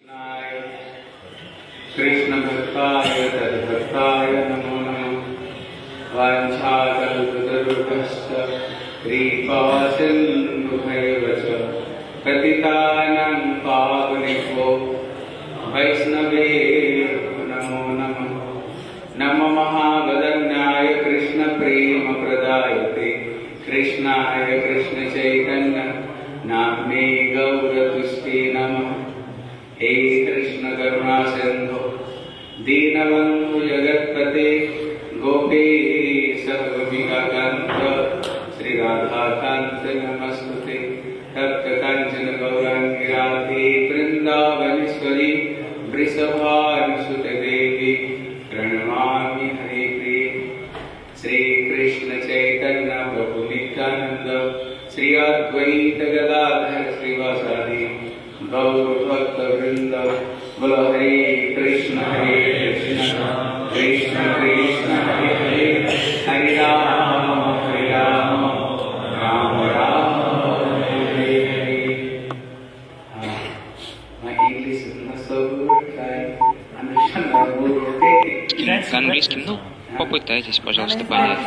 Krishna Bhaktaya Tadbhaktaya Namo Namo Vanchakalpatarupascha Kripasindhubhaivacha Patitanam Pavanebho Vaishnave Namo Namo Namo Mahavadanyaya Krishna Prema Pradayate Krishnaya Krishna Chaitanya Namne Gauratuste Namah हे कृष्ण करुणा सिंधु दीनबंधु जगत्पते गोपेश गोपिकाकांत श्री राधाकांत नमस्तुते तप्त कांचन गौरांगी राधे वृंदावनेश्वरी वृषभानुसुते देवी प्रणमामि हरिप्रिये श्री कृष्ण चैतन्य प्रभु नित्यानंद श्री अद्वैत गदाधर श्रीवासादि गौर भक्त वृंद बोलो हरे कृष्ण कृष्ण कृष्ण हरे हरे हरे राम राम राम हरे Hare. My English is not so good. I understand the word. К английским, ну, попытайтесь, пожалуйста, понять.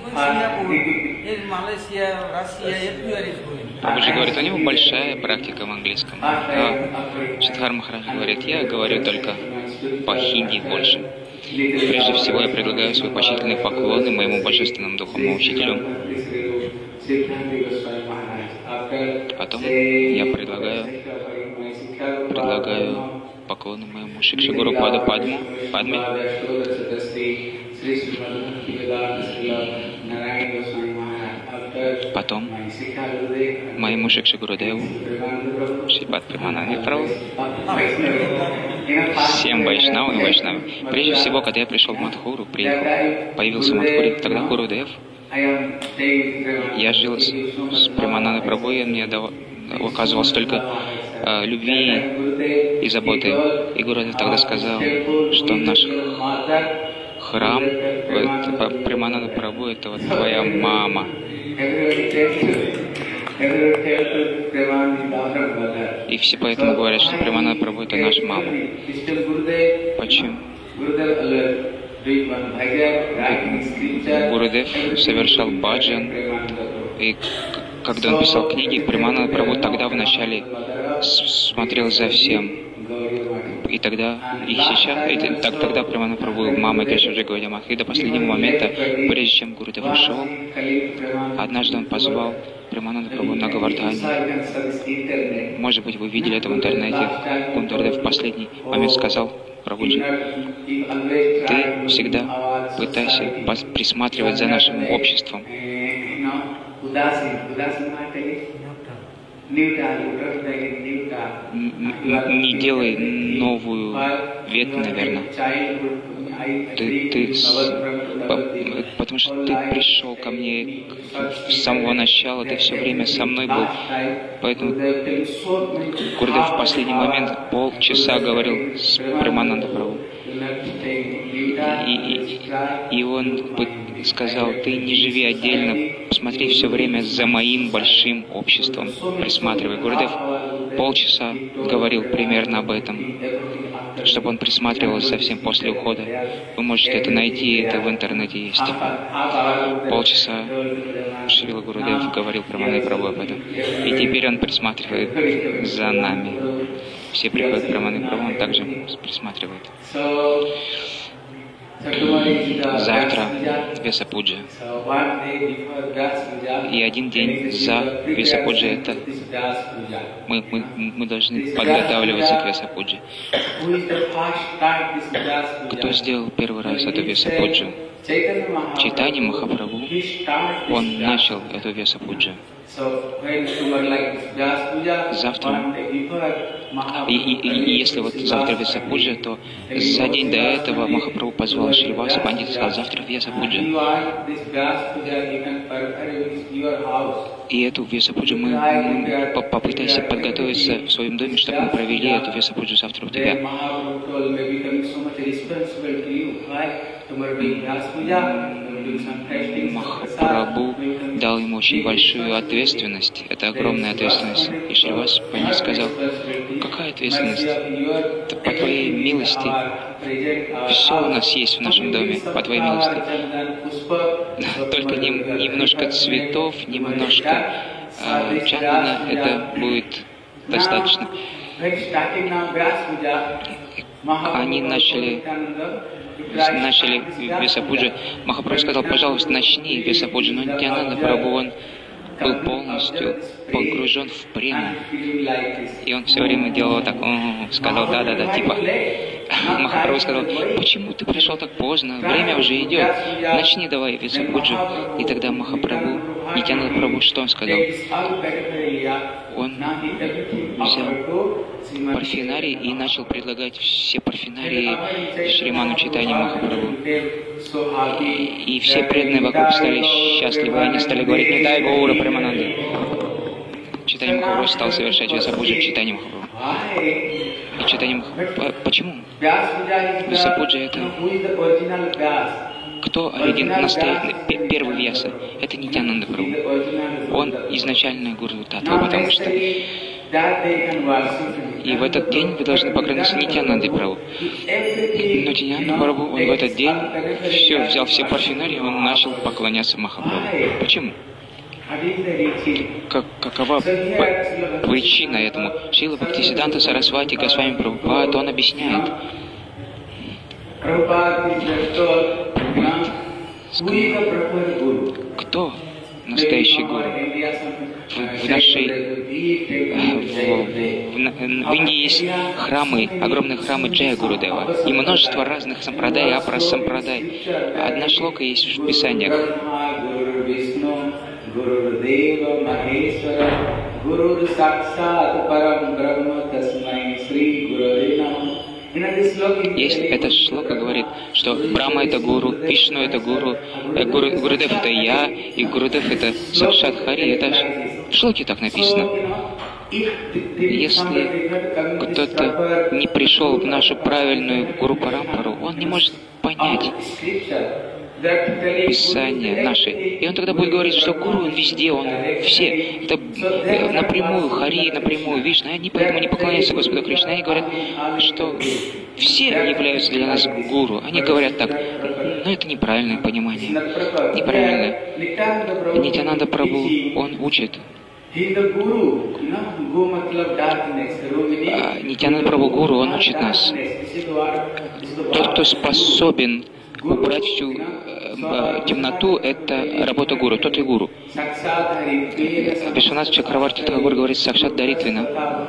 Прабхуджи говорит, у него большая практика в английском. Шидхар Махарадж говорит, я говорю только по-хинди больше. Прежде всего, я предлагаю свои почтительные поклоны моему божественному духовному учителю. Потом я предлагаю поклоны моему Шикши-гуру Падме. Потом моему Шикши-гурудеву Шрипад Премананде Прабху, всем вайшнавам и вайшнавам. Прежде всего, когда я пришел в Мадхуру, появился в Мадхуре, тогда Гурудев, я жил с Преманандой Прабху, и он мне оказывал столько любви и заботы. И Гурудев тогда сказал, что наш храм, Премананда Прабху, это вот твоя мама. И все поэтому говорят, что Премананда Прабху это наша мама. Почему? Гурудев совершал баджан, и когда он писал книги, Премананда Прабху тогда вначале смотрел за всем. И тогда, и сейчас, тогда Премананда Прабху мамой Кришнаджи Гаудия Матхи до последнего момента, прежде чем Гурудев ушел, однажды он позвал Премананда Прабху на Говардхане. Может быть, вы видели это в интернете. Гурудев в последний момент сказал Прабхуджи, ты всегда пытайся присматривать за нашим обществом. Не делай новую ветвь, наверное. Потому что ты пришел ко мне с самого начала, ты все время со мной был. Поэтому Гурудев в последний момент полчаса говорил с Преманандой Прабху. И он сказал, ты не живи отдельно, посмотри все время за моим большим обществом, присматривай. Гурудев полчаса говорил примерно об этом, чтобы он присматривался совсем после ухода. Вы можете это найти, это в интернете есть. Полчаса Шрила Гурудев говорил про Премананде Прабху об этом. И теперь он присматривает за нами. Все приходят к Премананде Прабху, он также присматривает. Завтра Весапуджа. И один день за Весапуджа это мы должны подготавливаться к Весапудже. Кто сделал первый раз эту Весапуджу? Чайтанья Махапрабху. Он начал эту Весапуджу. Завтра, и если вот завтра Весапуджа, то за день до этого Махапрабху позвал Шриваса Пандита и сказал, завтра Весапуджа. И эту Весапуджу мы попытаемся подготовиться в своем доме, чтобы мы провели эту Весапуджу завтра у тебя. Махапрабху дал ему очень большую ответственность. Это огромная ответственность. И Шривас Пани сказал: какая ответственность? По твоей милости все у нас есть в нашем доме, по твоей милости. Только немножко цветов, немножко чандана, это будет достаточно. Они начали Весапуджа. Махапрабху сказал: пожалуйста, начни Весапуджа. Но Нитьянанда Прабху, он был полностью погружен в прему. И он все время делал вот так, сказал да, типа. Махапрабху сказал: почему ты пришел так поздно? Время уже идет. Начни давай Весапуджу. И тогда Махапрабху, Нитьянанда Прабху, что он сказал? Он взял парфенарий и начал предлагать все парфенарии Шриману Чайтанье Махапрабху. И все преданные вокруг стали счастливы, они стали говорить: не дай Гаура Премананда. Чайтанье Махапрабху стал совершать Весапуджу Чайтанье Махапрабху. И Чайтанье Махапрабху... Почему? Весапуджа — это... Кто первый Вьяса? Это Нитьянанда Прабху. Он изначально Гуру Татва, потому что... И в этот день вы должны поклоняться Нитьянанде Прабху. Но Нитьянанда Прабху, он в этот день взял все парфенарии, он начал поклоняться Махапрабху. Почему? Какова причина этому? Шрила Бхактисиддханта Сарасвати Госвами Прабхупад, он объясняет. Кто настоящий гуру? В Индии есть храмы, огромные храмы Джая Гурудева и множество разных сампрадай, апрас сампрадай. Одна шлока есть в Писаниях. Есть эта шлока говорит, что Брахма — это гуру, Вишну — это гуру, Гурудев — это я, и Гурудев — это Сакшат Хари. Это в шлоке так написано. Если кто-то не пришел в нашу правильную Гуру Парампару, он не может понять Писание наше. И он тогда будет говорить, что гуру, он везде, он все. Это напрямую Хари, напрямую Вишну. Они поэтому не поклоняются Господу Кришне. Они говорят, что все являются для нас гуру. Они говорят так. Но это неправильное понимание. Неправильное. Нитьянанда Прабху, он учит. Нитьянанда Прабху гуру, он учит нас. Тот, кто способен убрать всю темноту, это работа гуру, тот и гуру. Вишванат Чакраварти Тхакур говорит: Сакшат Даритвина.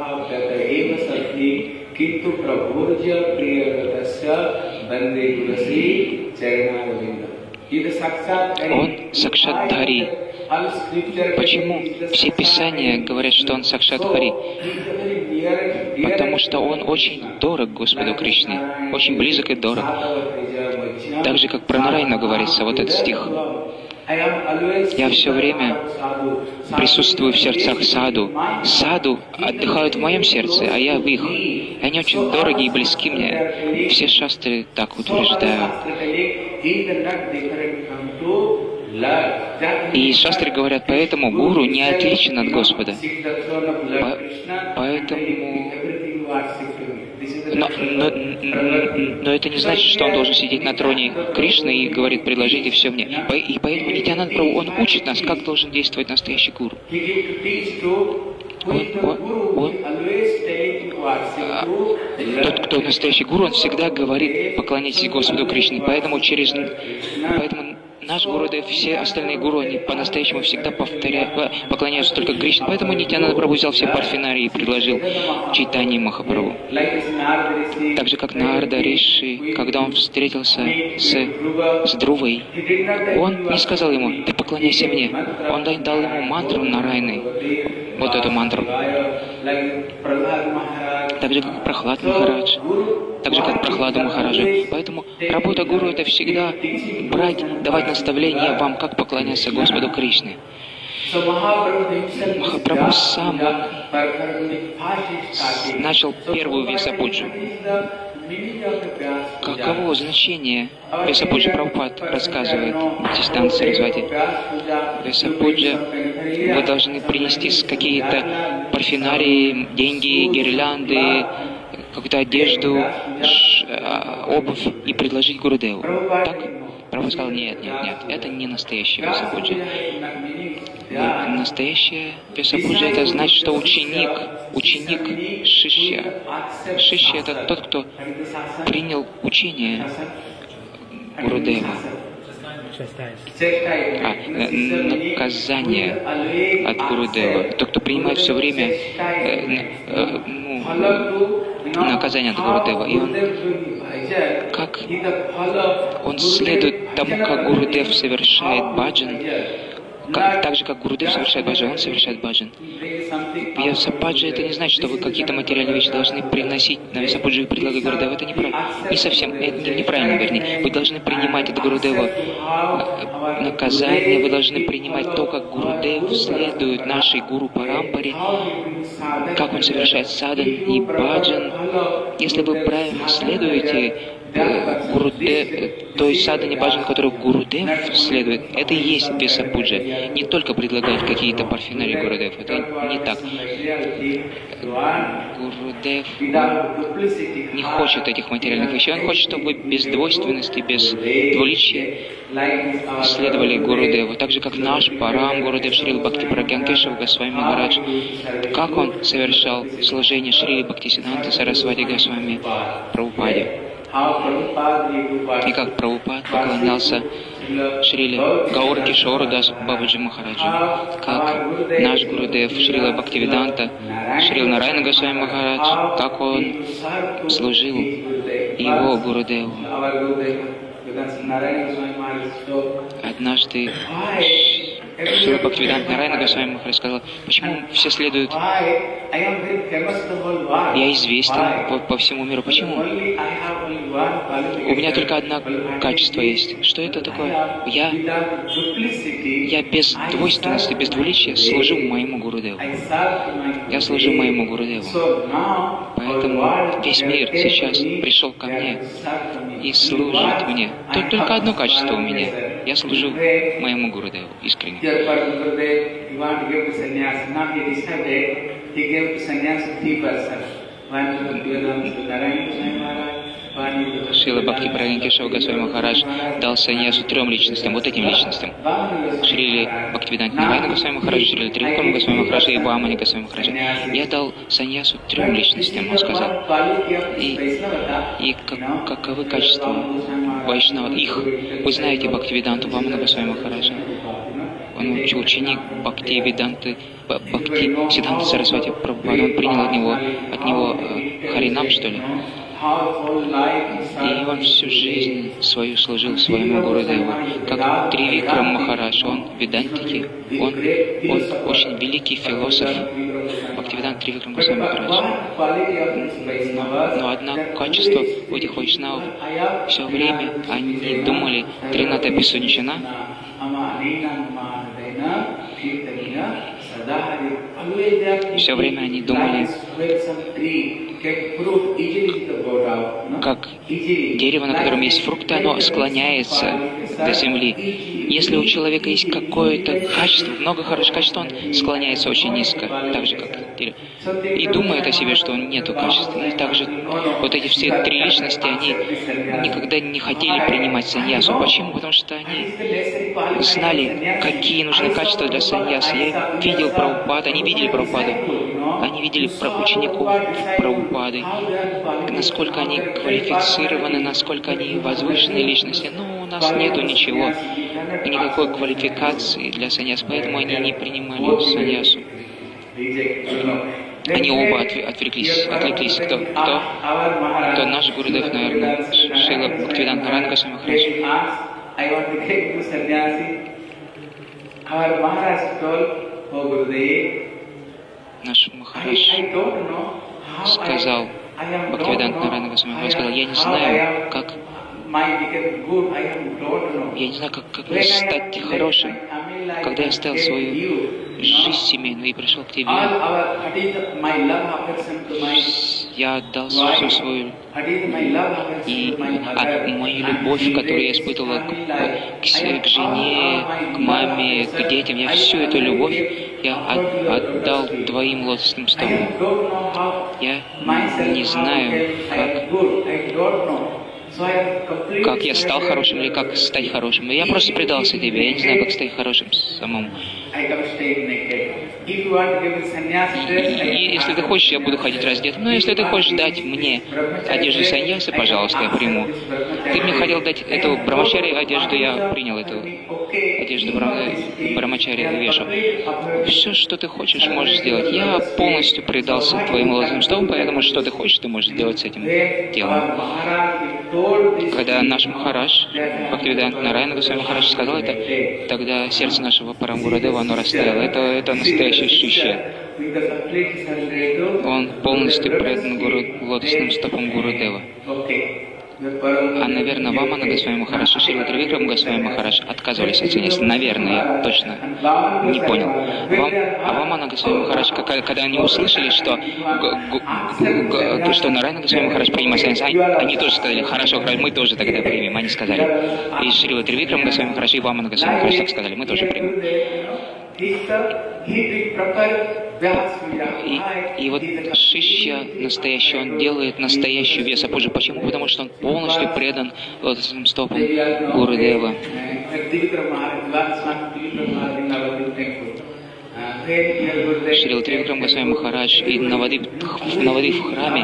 Он Сакшат Дари. Почему все писания говорят, что он Сакшат Хари? Потому что он очень дорог Господу Кришне, очень близок и дорог. Так же, как про Нарайну говорится, вот этот стих. Я все время присутствую в сердцах саду. Саду отдыхают в моем сердце, а я в их. Они очень дороги и близки мне. Все шастры так утверждают. И шастры говорят, поэтому гуру не отличен от Господа. Поэтому... Но это не значит, что он должен сидеть на троне Кришны и говорит: предложите все мне. И поэтому Нитьянанда Прабху, он учит нас, как должен действовать настоящий гуру. Тот, кто настоящий гуру, он всегда говорит: поклоняйтесь Господу Кришне. Поэтому наш Гурудев, все остальные гуру, они по-настоящему всегда поклоняются только Кришне. Поэтому Нитьянанда Прабху взял все парфенарии и предложил Чайтанье Махапрабху. Так же, как Нарада Риши, когда он встретился с Друвой, он не сказал ему: ты поклоняйся мне. Он дал ему мантру Нарайны. Вот эту мантру. Так же, как Прахлад Махарадж. Так же, как Прахладу Махараджа. Поэтому работа гуру — это всегда давать наставления вам, как поклоняться Господу Кришне. Махапрабху сам начал первую Весапуджу. Каково значение Весапуджи? Прабхупад рассказывает в Бхактисиданта Сарасвати. Весапуджа, вы должны принести какие-то парфюмерии, деньги, гирлянды, какую-то одежду, обувь и предложить Гурудеву. Так? Прабхупад сказал, нет, это не настоящая Весапуджа. Настоящая Весапуджа — это значит, что ученик Шишья. Шишья — это тот, кто принял учение Гурудева. Наказание от Гурудева. Тот, кто принимает все время наказание от Гурудева. И он следует тому, как Гурудев совершает баджан, так же, как Гурудев совершает баджан, он совершает баджан. Весапуджа — это не значит, что вы какие-то материальные вещи должны приносить на Весапуджу и предлагать Гурудеву. Это неправильно. Не совсем. Это неправильно, вернее. Вы должны принимать от Гурудева наказание, вы должны принимать то, как Гурудев следует нашей Гуру Парампаре, как он совершает садан и баджан. Если вы правильно следуете той садхане баджан, которую Гурудев следует, это и есть Весапуджа. Не только предлагать какие-то парфюмерии Гурудев, это не так. Гурудев не хочет этих материальных вещей, он хочет, чтобы без двойственности, без двуличия следовали Гурудеву. Так же, как наш Парам Гурудев Шрила Бхакти Прагьян Кешав Госвами Махарадж, как он совершал служение Шрили Бхактисиданта Сарасвати Госвами Прабхупаде. И как Прабхупад поклонялся Шриле Гаур Кишору Дас Бабаджи Махараджу, как наш Гурудев Шрила Бхактивиданта, Шрила Нарайана Госвами Махарадж, как он служил его Гурудеву. Однажды Шрила Бхактивиданта Нарайана Госвами Махарадж сказал, почему все следуют? Я известен по всему миру. Почему? У меня только одно качество есть. Что это такое? Я без двойственности, без двуличия служу моему Гурудеву. Я служу моему Гурудеву. Поэтому весь мир сейчас пришел ко мне и служит мне. Только одно качество у меня. Я служу моему Гурудеву искренне. Шрила Бхакти Прагьян Кешава Госвами Махарадж дал саньясу 3 личностям, вот этим личностям. Шриле Бхактивиданте Нарайана Госвами Махараджа, Шриле Тривикрама Госвами Махараджа и Бхамани Госвами Махараджа. Я дал саньясу 3 личностям, он сказал. И каковы качества Вайшнава? Их. Вы знаете Бхактивиданту Бхамани Госвами Махараджа. Он ученик Бхактивиданты, Бхактисиданта Сарасвати Прабхупада. Он принял от него Харинам, что ли? И он всю жизнь свою служил своему Гурудеву. Как Тривикрам Махарадж, он ведантики, он очень великий философ. Бхактивиданта Тривикрам Госвами Махарадж. Но одно качество у этих вайшнавов, все время они думали, Трината Писуничана, все время они думали, как дерево, на котором есть фрукты, оно склоняется до земли. Если у человека есть какое-то качество, много хороших качеств, он склоняется очень низко, так же, как дерево. И думает о себе, что он нету качества. И также вот эти все 3 личности, они никогда не хотели принимать саньясу. Почему? Потому что они знали, какие нужны качества для саньяса. Я видел Прабхупаду, они видели Прабхупаду. Они видели учеников Прабхупады, насколько они квалифицированы, насколько они возвышенные личности. Но у нас нету ничего, никакой квалификации для саньяса, поэтому они не принимали саньясу. Они оба отвлеклись. Кто наш Гурудев, наверное, Шрила Бхактивиданта Нарайана Госвами Махарадж. Наш Махарадж сказал, Бхактивиданта Нарайана Госвами Махарадж сказал, я не знаю, как Я не знаю, как мне стать хорошим. Когда я оставил свою жизнь семейную и пришел к тебе, я отдал всю свою мою любовь, которую я испытывала к жене, к маме, к детям, я всю эту любовь я отдал твоим лотосным стопам. Я не знаю, как я стал хорошим или как стать хорошим. Я просто предался тебе, я не знаю, как стать хорошим самому. И если ты хочешь, я буду ходить раздетым. Но если ты хочешь дать мне одежду саньясы, пожалуйста, я приму. Ты мне хотел дать эту брамачари одежду, я принял эту одежду брамачари и вешу. Все, что ты хочешь, можешь сделать. Я полностью предался твоим лотосным стопам, поэтому что ты хочешь, ты можешь сделать с этим телом. Когда наш Махарадж, Бхактивиданта Нараяна Госвами Махарадж сказал это, тогда сердце нашего Парамгурудева, оно растаяло. Это настоящее шишья. Он полностью предан лотосным стопам Гурудева. А, наверное, Вамана Госвами Махарадж и Шрила Тривикрама Госвами Махарадж отказывались от саньяса. Наверное, я точно не понял. А Вамана Госвами Махарадж, когда они услышали, что Нараяна Госвами Махарадж принимает саньяс, они тоже сказали: хорошо, мы тоже тогда примем. Они сказали. И Шрила Тривикрама Госвами Махарадж и Вамана Госвами Махарадж так сказали: мы тоже примем. И вот шишья настоящий, он делает настоящую весапуджу. Почему? Потому что он полностью предан лотосным стопам Гурудева. Шрила Тривикрама Госвами Махарадж и Навадип в храме.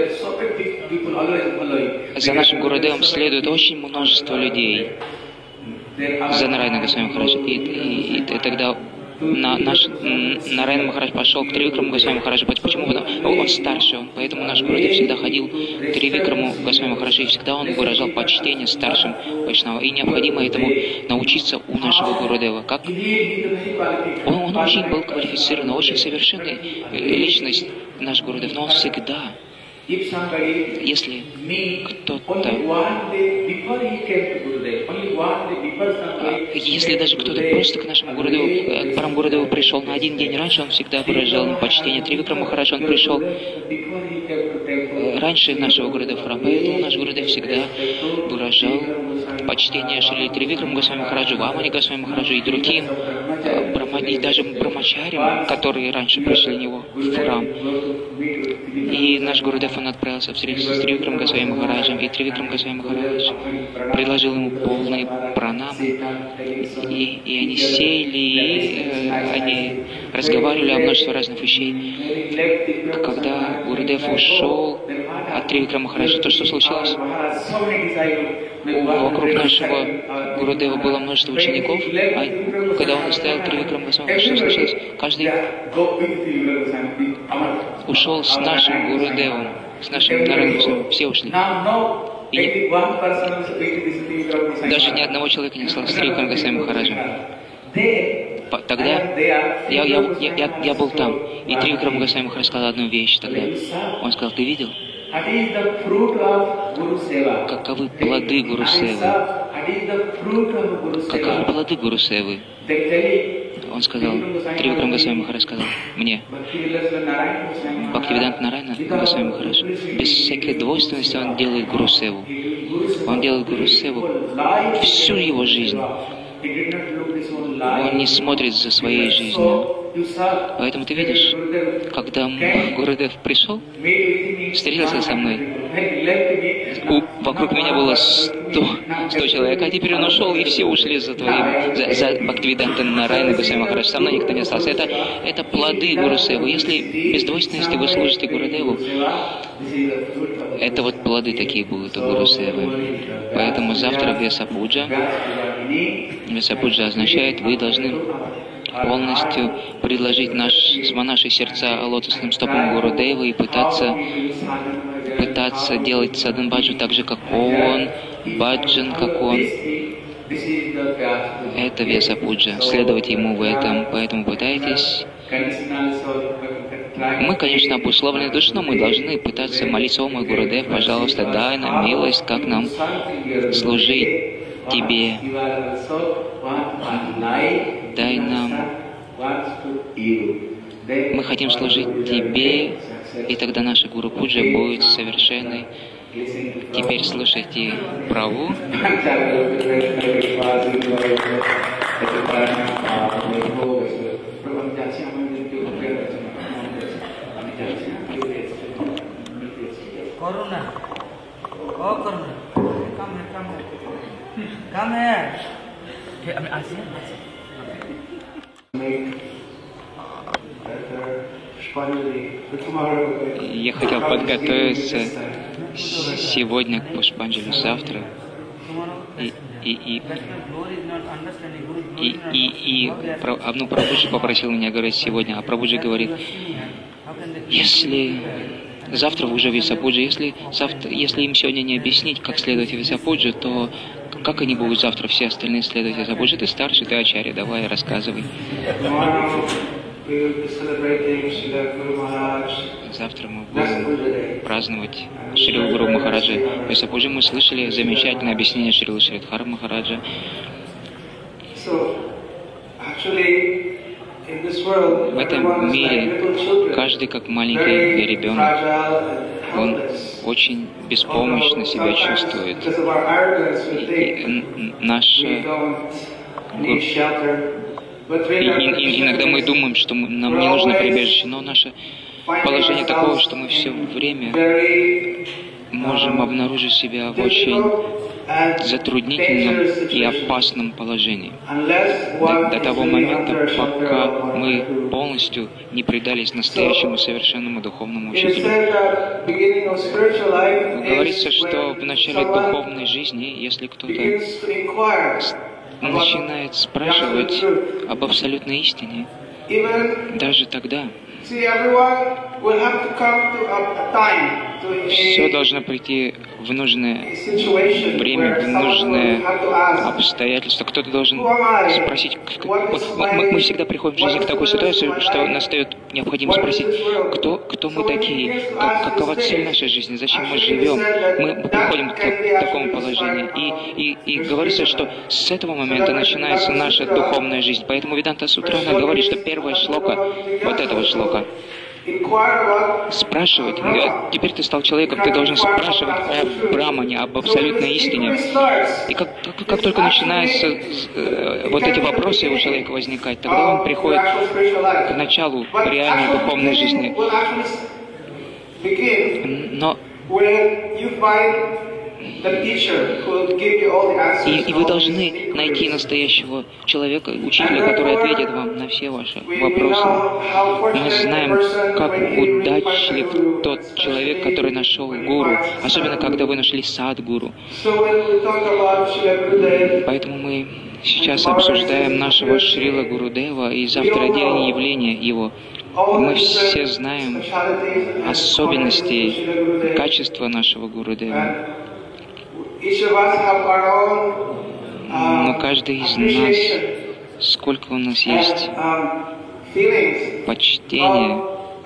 За нашим Гурудевом следует очень множество людей. За Нараяна Госвами Махарадж. И тогда наш Нараяна Махарадж пошел к Тривикраму Госвами Махараджу. Почему? Он старше, поэтому наш Гурудев всегда ходил к Тривикраму Госвами Махараджу, и всегда он выражал почтение старшим Вайшнавам. И необходимо этому научиться у нашего Гурудева. Как? Он очень был квалифицирован, очень совершенная личность, наш Гурудев, но он всегда, если кто-то, если даже кто-то просто к нашему Гурудеву, к Парамгурудеву пришел на один день раньше, он всегда выражал им почтение. Тривикрама Махарадж, он пришел раньше нашего Гурудева храма, поэтому наш Гурудев всегда выражал почтение Шрили Тривикраму Госвами Махараджу, Вамане Госвами Махараджу и другим, и даже брамачарям, которые раньше пришли в него в храм. И наш Гурудев, он отправился встретиться с Тривикрамом Госвами Махараджем, и Тривикрам Госвами Махарадж предложил ему полные пранамы, и они сели, и они разговаривали о множестве разных вещей. Когда Гурудев ушел от Тривикрама Махараджа, то, что случилось? Вокруг нашего Гурудева было множество учеников, а когда он оставил Тривикрама Госвами Махараджа, что случилось? Каждый ушел с нашим Гурудевом, с нашим Нараяном, все ушли. И даже ни одного человека не осталось с Тривикрама Госвами Махараджем. Тогда я был там, и Тривикрама Госвами Махарадж сказал одну вещь тогда. Он сказал: ты видел? Каковы плоды Гурусевы? Каковы плоды Гурусевы? Он сказал, Тривикрама Госвами Махарадж сказал мне, Бхактивиданта Нараяна Госвами Махарадж, без всякой двойственности он делает Гурусеву. Он делает Гурусеву всю его жизнь. Он не смотрит за своей жизнью. Поэтому ты видишь, когда Гурудев пришел, встретился со мной, вокруг меня было 100 человек, а теперь он ушел, и все ушли за Бхактивиданта Нараяна Госвами Махарадж. Со мной никто не остался. Это плоды Гурусевы. Если без двойственности вы служите Гурудеву, это вот плоды такие будут у Гурусевы. Поэтому завтра Весапуджа. Весапуджа означает, вы должны полностью предложить наши сердца лотосным стопам Гурудева и пытаться делать садан баджу так же, как он, баджан, как он. Это Вьясапуджа. Следуйте ему в этом, поэтому пытайтесь. Мы, конечно, обусловлены душой, но мы должны пытаться молиться: «О мой Гурудев, пожалуйста, дай нам милость, как нам служить Тебе. Дай нам. Мы хотим служить Тебе, и тогда наша Гуру Пуджа будет совершенной». Теперь слушайте Прабху. Corona. Oh, Corona. Come here. Come here. Hey, I'm Asian. Я хотел подготовиться сегодня к Пушпанджали, завтра. Ну, Прабхуджи попросил меня говорить сегодня, а Прабхуджи говорит: если завтра уже Вьясапуджа, если им сегодня не объяснить, как следовать Вьясапуджи, то как они будут завтра все остальные следовать Вьясапуджи? Ты старший, ты ачарья, давай рассказывай. Завтра мы будем праздновать Шрилу Гуру Махараджа Вьясапуджи. Мы слышали замечательное объяснение Шрилы Шридхара Махараджа. В этом мире каждый как маленький ребенок. Он очень беспомощно себя чувствует. И иногда мы думаем, что нам не нужно прибежище, но наше положение такое, что мы все время можем обнаружить себя в очень затруднительном и опасном положении. До того момента, пока мы полностью не предались настоящему совершенному духовному учителю. Говорится, что в начале духовной жизни, если кто-то начинает спрашивать об абсолютной истине, даже тогда все должно прийти в нужное время, в нужное обстоятельство. Кто-то должен спросить. Мы всегда приходим в жизни к такой ситуации, что настает необходимо спросить, кто мы такие, какова цель нашей жизни, зачем мы живем. Мы приходим к такому положению. И говорится, что с этого момента начинается наша духовная жизнь. Поэтому Веданта Сутра говорит, что первая шлока вот этого шлока спрашивать. Теперь ты стал человеком, ты должен спрашивать о Брамане, об абсолютной истине. И как только начинаются вот эти вопросы у человека возникать, тогда он приходит к началу реальной духовной жизни. Но и вы должны найти настоящего человека, учителя, который ответит вам на все ваши вопросы. Мы знаем, как удачлив тот человек, который нашел гуру, особенно когда вы нашли садгуру. Поэтому мы сейчас обсуждаем нашего Шрила Гурудева, и завтра день явления его. Мы все знаем особенности, качества нашего Гурудева. Но каждый из нас, сколько у нас есть почтения,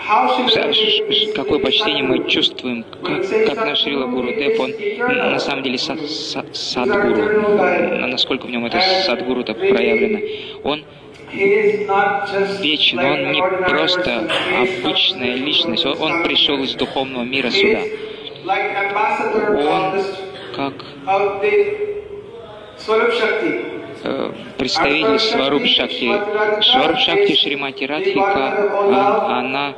какое почтение мы чувствуем, как наш Шрила Гурудев, он на самом деле садгуру, насколько в нем это садгуру-то проявлено. Он вечен, он не просто обычная личность, он пришел из духовного мира сюда. Он как представитель Сваруб Шакти. Сваруб Шакти Шримати Радхика, она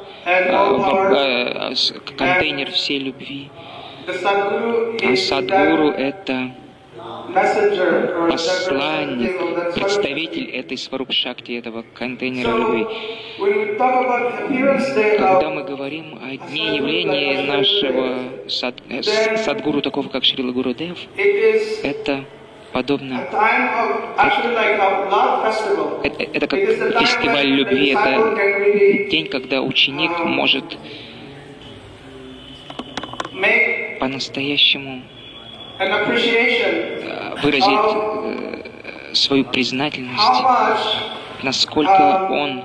контейнер всей любви. А Садгуру — это посланник, представитель этой Сваруб Шакти, этого контейнера любви. Когда мы говорим о дне явления нашего Садгуру, такого как Шрила Гурудев, это подобно, это как фестиваль любви, это день, когда ученик может по-настоящему выразить свою признательность, how much насколько он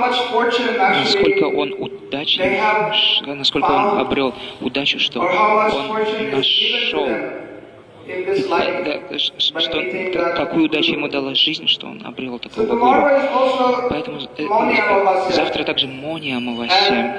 they удачный, have насколько он обрел удачу, что or how much он fortune is given to нашел, them in this life. какую удачу ему дала жизнь, что он обрел So такого tomorrow гуру. is also Поэтому Moni Amavasya. завтра также Мони Амавасия.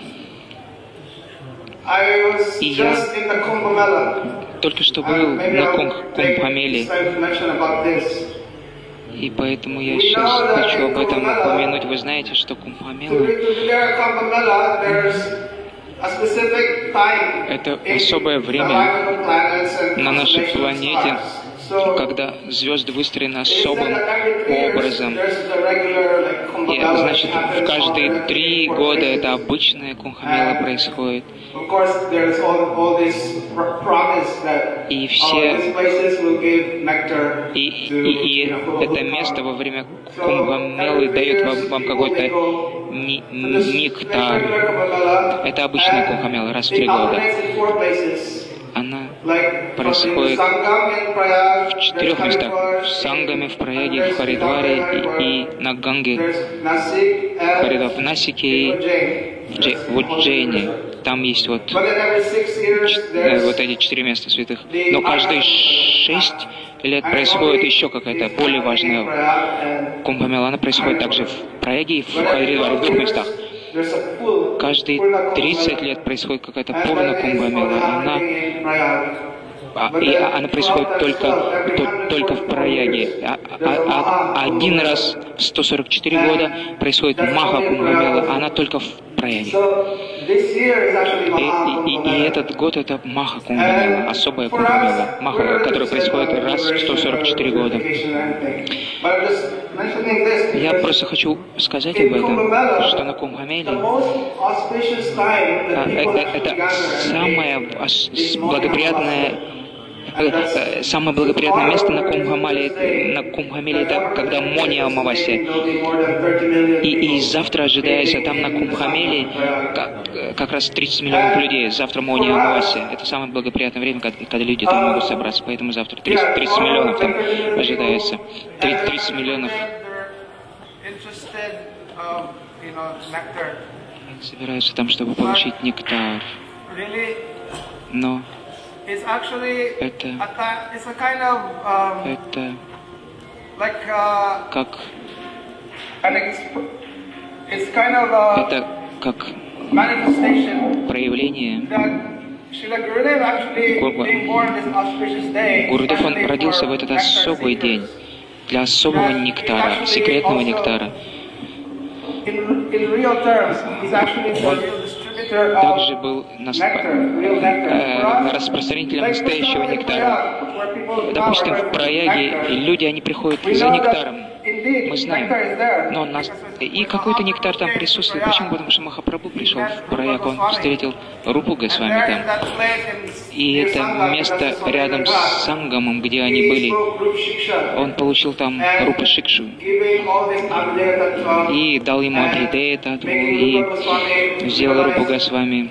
I was И я just in the Kumbh Mela. только что был Maybe на I'll Кумбхамеле, make some information about this. и поэтому я сейчас хочу об этом упомянуть. Вы знаете, что To Кумбхамела declare Kumbh Mela, there's a specific time это in особое the время alignment of planets and на нашей constellations of планете, stars. So, когда звезды выстроены they said особым that every 3 years образом. there's the regular like Kumbh И Mela значит, that happens в каждые on 3 4 года places. это обычная Кумбхамела происходит. Of course, there's all this promise that И все these places will give nectar И to это место во время Кумбхамелы дает вам какой-то нектар. Это обычная Кумбхамела раз в 3 года. Она происходит в 4 местах. В Сангаме, в Праяге, в Харидваре и на Ганге. В Насике и в Уджейне. Там есть вот эти 4 места святых. Но каждые 6 лет происходит еще какая-то более важная Кумбхамела. Она происходит также в Праяге и в Харидваре, в 2 местах. Каждые 30 лет происходит какая-то Пурна Кумбхамела. Она происходит только в Праяге. Один раз в 144 года происходит Маха Кумбхамела, она только в Праяге. И этот год это Маха Кумбхамела, особая Кумбхамела, Маха, которая происходит раз в 144 года. Я просто хочу сказать об этом, что на Кумбхамеле это самое благоприятное место на Кумбхамеле это когда Мони Амавасия. И завтра ожидается там на Кумбхамеле как раз 30 миллионов людей. Завтра Мони Амавасия. Это самое благоприятное время, когда люди там могут собраться. Поэтому завтра 30 миллионов там ожидается. 30 миллионов собираются там, чтобы получить нектар. Но это как проявление. Гурудев, он родился в этот особый день для особого нектара, секретного нектара. Также был распространителем настоящего нектара. Допустим, в Праяге люди, они приходят за нектаром. Мы знаем. Но и какой-то нектар там присутствует. Почему? Потому что Махапрабху пришел в Праяг, он встретил Рупу Госвами там. И это место рядом с Сангамом, где они были. Он получил там Рупа Шикшу. И дал ему Абхидея Татву, и сделал Рупу Госвами.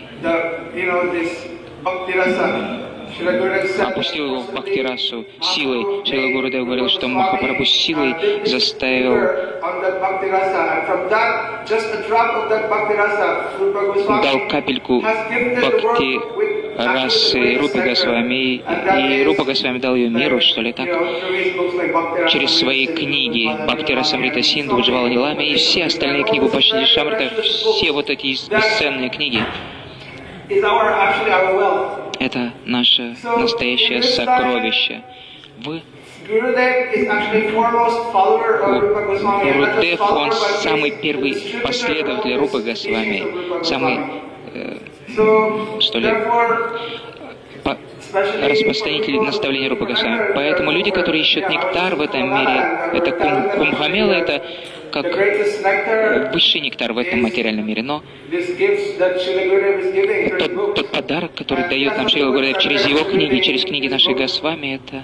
Опустил его в Бхактирасу силой. Шрила Гурудев говорил, что Махапрабху силой заставил, дал капельку Бхакти расы Рупе Госвами, и Рупа Госвами дал ее миру, что ли так, через свои книги Бхакти Расамрита Синду, Уджвала Нилами и все остальные книги Бхакти Шамрита, все вот эти бесценные книги. Это наше настоящее сокровище. Гурудев, он самый первый последователь Рупы Госвами, самый, что ли, распространитель наставления Рупы Госвами. Поэтому люди, которые ищут нектар в этом мире, это Кумбхамела, это как высший нектар в этом материальном мире. Но тот подарок, который дает нам Шрила Гурудев через его книги, через книги нашей Госвами, это,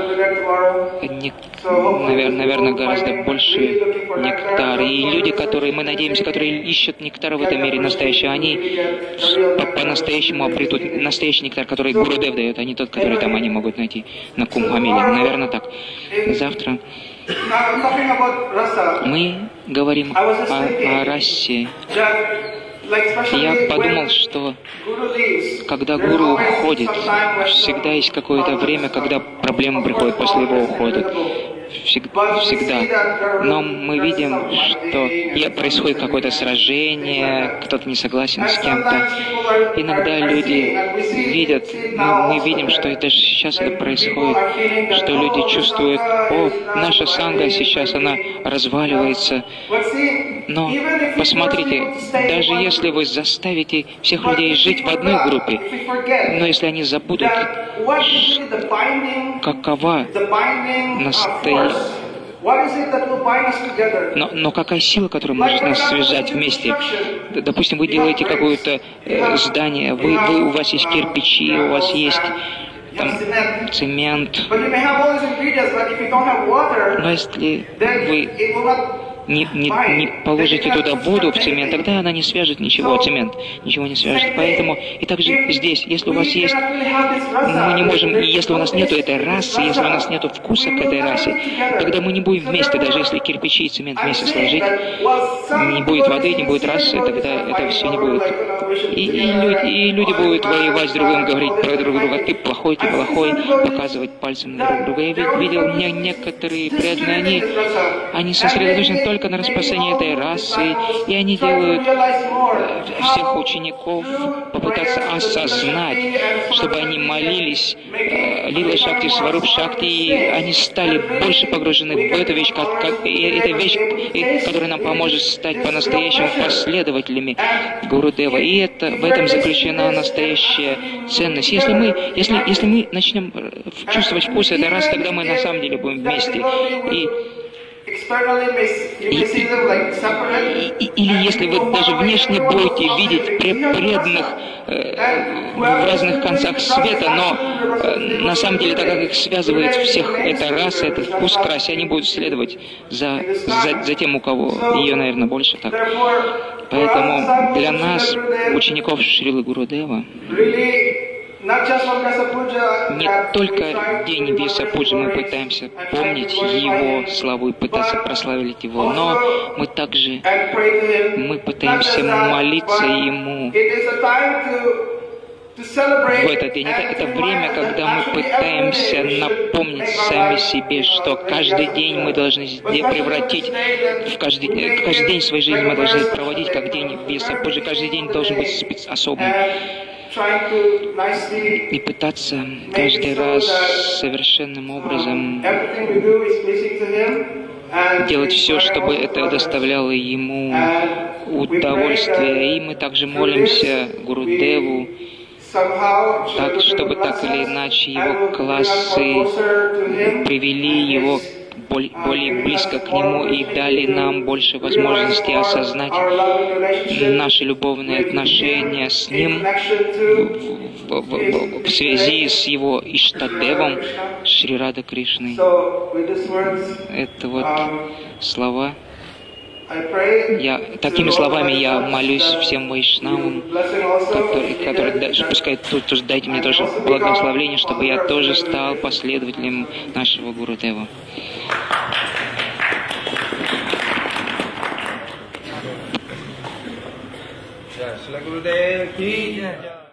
наверное, гораздо больше нектар. И люди, которые, мы надеемся, которые ищут нектар в этом мире настоящего, они по-настоящему обретут настоящий нектар, который Гурудев дает, а не тот, который там они могут найти на Кумбхамеле. Наверное, так. Завтра I'm talking about rasa. Мы говорим о расе. Я подумал, что когда гуру уходит, всегда есть какое-то время, когда проблемы приходят после его ухода. Всегда. Но мы видим, что происходит какое-то сражение, кто-то не согласен с кем-то. Иногда люди видят, мы видим, что это сейчас это происходит, что люди чувствуют, наша санга сейчас, она разваливается. Но посмотрите, даже если вы заставите всех людей жить в одной группе, но если они забудут, какова настоящая... Но какая сила, которая может нас связать вместе? Допустим, вы делаете какое-то здание, у вас есть кирпичи, у вас есть там цемент. Но если вы не положите туда воду в цемент, тогда она не свяжет ничего, цемент ничего не свяжет. Поэтому и также здесь, если у вас есть, мы не можем, если у нас нету этой расы, если у нас нету вкуса к этой расе, тогда мы не будем вместе, даже если кирпичи и цемент вместе сложить, не будет воды, не будет расы, тогда это все не будет. И люди будут воевать с другим, говорить про друг друга, ты плохой, показывать пальцем друг друга. Я видел некоторые преданные, они сосредоточены только на распространении этой расы, и они делают всех учеников попытаться осознать, чтобы они молились Лила Шакти, Сваруб Шакти, и они стали больше погружены в эту вещь, это вещь, которая нам поможет стать по-настоящему последователями Гурудева. И в этом заключена настоящая ценность. Если мы начнем чувствовать вкус этой расы, тогда мы на самом деле будем вместе. Или если вы даже внешне будете видеть преданных в разных концах света, но на самом деле, так как их связывает всех эта раса, этот вкус к расе, они будут следовать за тем, у кого ее, наверное, больше так. Поэтому для нас, учеников Шрилы Гурудева, не только день Весапуджи мы пытаемся помнить его славу и пытаться прославить его, но мы также пытаемся молиться ему в этот день. Это время, когда мы пытаемся напомнить сами себе, что каждый день мы должны превратить в каждый день своей жизни мы должны проводить как день Весапуджи, каждый день должен быть особым. И пытаться каждый раз совершенным образом делать все, чтобы это доставляло ему удовольствие. И мы также молимся Гурудеву, так, чтобы так или иначе его классы привели его более близко к нему и дали нам больше возможностей осознать наши любовные отношения с ним в связи с его Иштадевом Шри Рада Кришной. Это вот слова. Такими словами я молюсь всем вайшнавам, которые пускай тоже дайте мне тоже благословение, чтобы я тоже стал последователем нашего Гурудева. Shri Gurudev ki jai.